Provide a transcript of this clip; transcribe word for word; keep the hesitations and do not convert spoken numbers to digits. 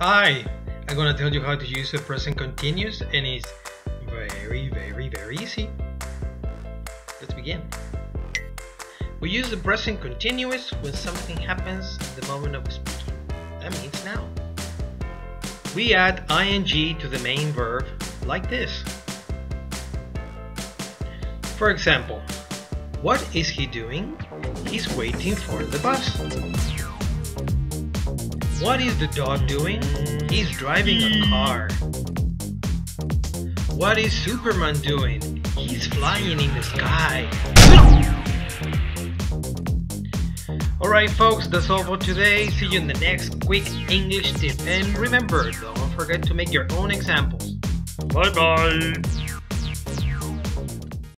Hi, I'm gonna tell you how to use the present continuous, and it's very, very, very easy. Let's begin. We use the present continuous when something happens at the moment of speaking. That means now. We add ing to the main verb like this. For example, what is he doing? He's waiting for the bus. What is the dog doing? He's driving a car. What is Superman doing? He's flying in the sky. Alright folks, that's all for today. See you in the next quick English tip. And remember, don't forget to make your own examples. Bye bye!